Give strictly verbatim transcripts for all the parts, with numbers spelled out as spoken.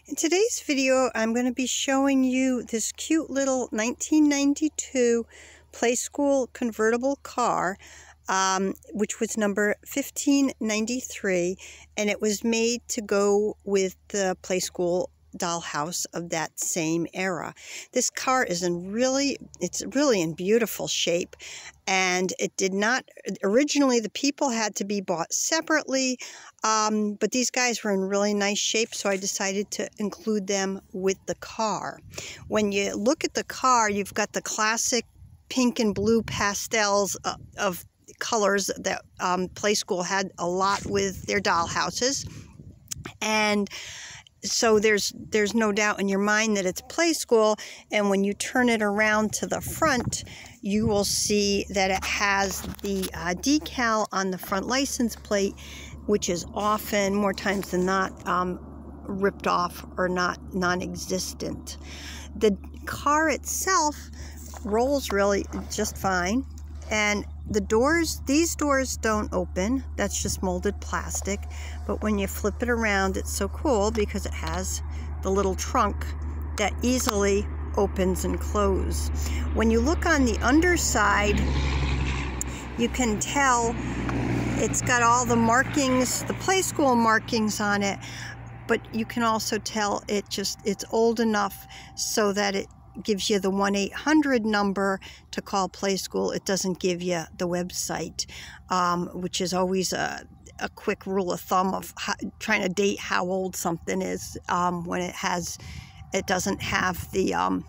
In today's video, I'm going to be showing you this cute little nineteen ninety-two Playskool convertible car, um, which was number fifteen ninety-three, and it was made to go with the Playskool dollhouse of that same era. This car is in really, it's really in beautiful shape, and it did not, originally the people had to be bought separately, um, but these guys were in really nice shape, so I decided to include them with the car. When you look at the car, you've got the classic pink and blue pastels of, of colors that um, Playskool had a lot with their dollhouses, and so there's there's no doubt in your mind that it's Playskool, and when you turn it around to the front, you will see that it has the uh, decal on the front license plate, which is often, more times than not, um, ripped off or not non-existent. The car itself rolls really just fine, and the doors, these doors don't open. That's just molded plastic. But when you flip it around, it's so cool because it has the little trunk that easily opens and closes. When you look on the underside, you can tell it's got all the markings, the Playskool markings on it, but you can also tell it just, it's old enough so that it gives you the one eight hundred number to call Playskool. It doesn't give you the website, um, which is always a, a quick rule of thumb of how, trying to date how old something is, um, when it has, it doesn't have the um,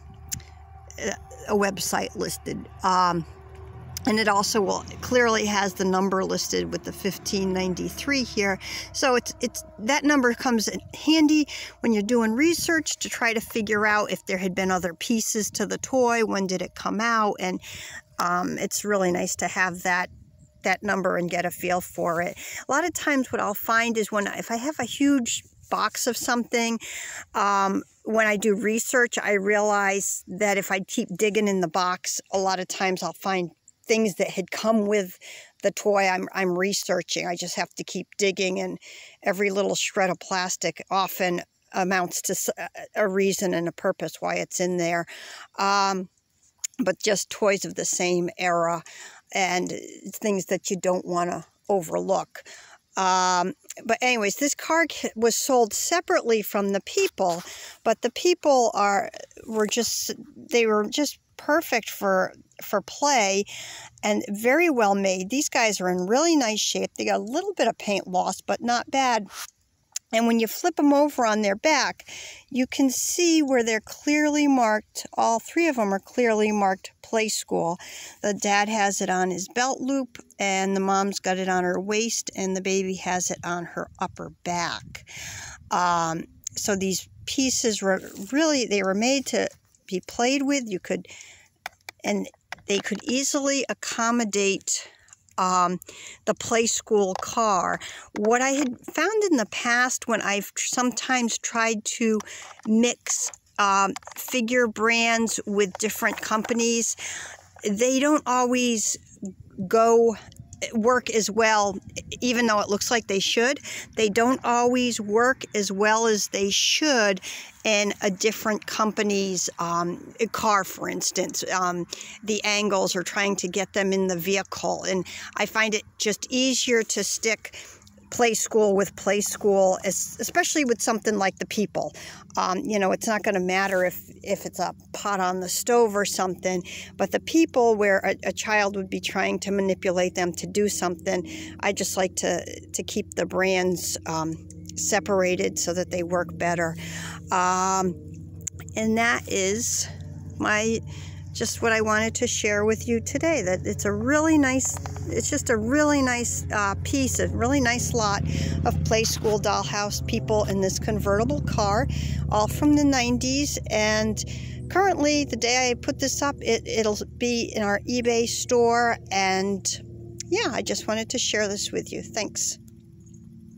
a website listed. Um, And it also will clearly has the number listed with the fifteen ninety-three here. So it's it's that number comes in handy when you're doing research to try to figure out if there had been other pieces to the toy, when did it come out, and um, it's really nice to have that that number and get a feel for it. A lot of times what I'll find is when if I have a huge box of something, um, when I do research, I realize that if I keep digging in the box, a lot of times I'll find things that had come with the toy I'm, I'm researching. I just have to keep digging, and every little shred of plastic often amounts to a reason and a purpose why it's in there. Um, but just toys of the same era and things that you don't want to overlook. Um, but anyways, this car was sold separately from the people, but the people are were just, they were just perfect for for play and very well made. These guys are in really nice shape. They got a little bit of paint loss, but not bad. And when you flip them over on their back, you can see where they're clearly marked. All three of them are clearly marked Playskool. The dad has it on his belt loop, and the mom's got it on her waist, and the baby has it on her upper back. Um, so these pieces were really, they were made to be played with. You could, and they could easily accommodate um, the Playskool car. What I had found in the past when I've sometimes tried to mix um, figure brands with different companies, they don't always go work as well, even though it looks like they should. They don't always work as well as they should in a different company's um, car, for instance. Um, the angles, or trying to get them in the vehicle. And I find it just easier to stick Playskool with Playskool, especially with something like the people. Um, you know, it's not going to matter if, if it's a pot on the stove or something, but the people, where a, a child would be trying to manipulate them to do something, I just like to, to keep the brands um, separated so that they work better. Um, and that is my... just what I wanted to share with you today, that it's a really nice, it's just a really nice uh, piece, a really nice lot of Playskool dollhouse people in this convertible car, all from the nineties. And currently, the day I put this up, it, it'll be in our eBay store. And yeah, I just wanted to share this with you. Thanks.